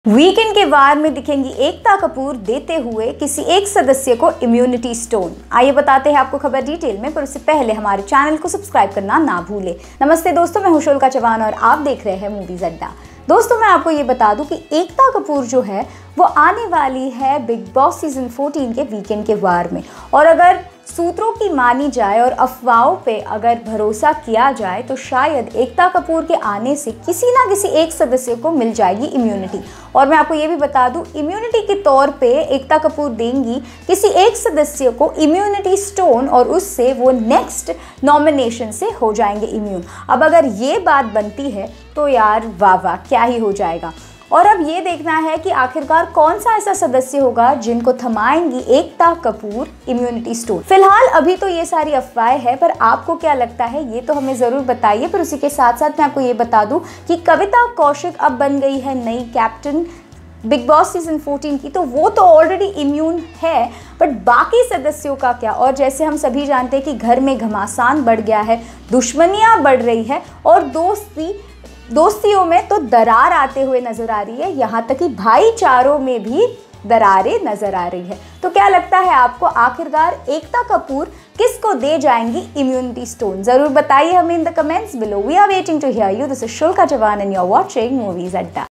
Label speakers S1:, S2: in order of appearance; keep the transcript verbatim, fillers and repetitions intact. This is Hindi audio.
S1: वीकेंड के वार में दिखेंगी एकता कपूर देते हुए किसी एक सदस्य को इम्यूनिटी स्टोन। आइए बताते हैं आपको खबर डिटेल में, पर उससे पहले हमारे चैनल को सब्सक्राइब करना ना भूलें। नमस्ते दोस्तों, मैं हूं शोल्का चौहान और आप देख रहे हैं मूवीज अड्डा। दोस्तों मैं आपको ये बता दूं कि एकता कपूर जो है वो आने वाली है बिग बॉस सीजन चौदह के वीकेंड के वार में, और अगर सूत्रों की मानी जाए और अफवाहों पे अगर भरोसा किया जाए तो शायद एकता कपूर के आने से किसी ना किसी एक सदस्य को मिल जाएगी इम्यूनिटी। और मैं आपको ये भी बता दूं, इम्यूनिटी के तौर पे एकता कपूर देंगी किसी एक सदस्य को इम्यूनिटी स्टोन, और उससे वो नेक्स्ट नॉमिनेशन से हो जाएंगे इम्यून। अब अगर ये बात बनती है तो यार वाह वाह, क्या ही हो जाएगा। और अब ये देखना है कि आखिरकार कौन सा ऐसा सदस्य होगा जिनको थमाएंगी एकता कपूर इम्यूनिटी स्टोन। फिलहाल अभी तो ये सारी अफवाहें हैं, पर आपको क्या लगता है ये तो हमें ज़रूर बताइए। पर उसी के साथ साथ मैं आपको ये बता दूं कि कविता कौशिक अब बन गई है नई कैप्टन बिग बॉस सीजन चौदह की, तो वो तो ऑलरेडी इम्यून है, बट बाकी सदस्यों का क्या। और जैसे हम सभी जानते हैं कि घर में घमासान बढ़ गया है, दुश्मनियाँ बढ़ रही है और दोस्ती दोस्तियों में तो दरार आते हुए नजर आ रही है, यहाँ तक कि भाईचारों में भी दरारें नजर आ रही है। तो क्या लगता है आपको, आखिरकार एकता कपूर किसको दे जाएंगी इम्यूनिटी स्टोन? जरूर बताइए हमें in the comments below. We are waiting to hear you. This is Sholka Chauhan and you are watching Movies अड्डा।